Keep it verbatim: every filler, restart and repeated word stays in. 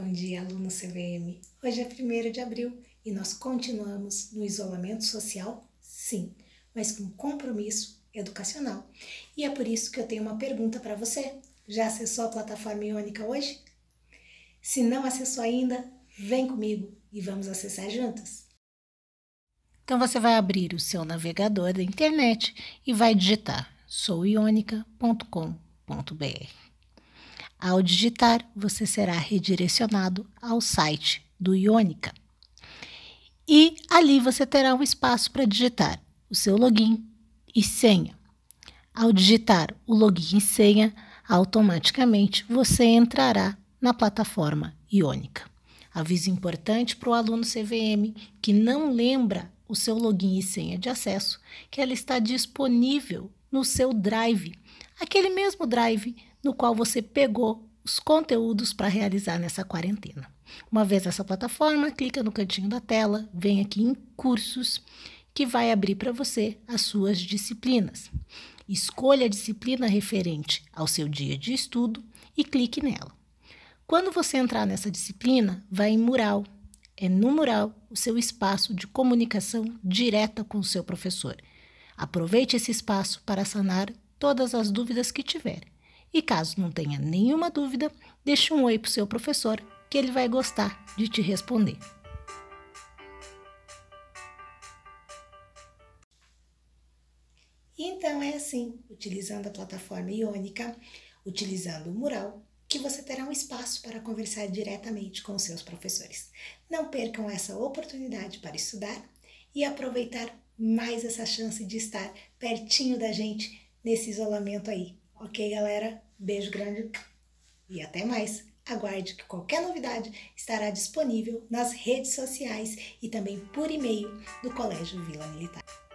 Bom dia, aluno C V M. Hoje é primeiro de abril e nós continuamos no isolamento social, sim, mas com compromisso educacional. E é por isso que eu tenho uma pergunta para você. Já acessou a plataforma Iônica hoje? Se não acessou ainda, vem comigo e vamos acessar juntas. Então você vai abrir o seu navegador da internet e vai digitar sou ionica ponto com ponto br. Ao digitar, você será redirecionado ao site do Iônica. E ali você terá um espaço para digitar o seu login e senha. Ao digitar o login e senha, automaticamente você entrará na plataforma Iônica. Aviso importante para o aluno C V M que não lembra o seu login e senha de acesso, que ela está disponível no seu Drive, aquele mesmo Drive no qual você pegou os conteúdos para realizar nessa quarentena. Uma vez nessa plataforma, clica no cantinho da tela, vem aqui em cursos, que vai abrir para você as suas disciplinas. Escolha a disciplina referente ao seu dia de estudo e clique nela. Quando você entrar nessa disciplina, vai em mural. É no mural o seu espaço de comunicação direta com o seu professor. Aproveite esse espaço para sanar todas as dúvidas que tiver. E caso não tenha nenhuma dúvida, deixe um oi para o seu professor, que ele vai gostar de te responder. Então é assim, utilizando a plataforma Iônica, utilizando o mural, que você terá um espaço para conversar diretamente com os seus professores. Não percam essa oportunidade para estudar e aproveitar mais essa chance de estar pertinho da gente nesse isolamento aí. Ok, galera? Beijo grande e até mais. Aguarde que qualquer novidade estará disponível nas redes sociais e também por e-mail do Colégio Vila Militar.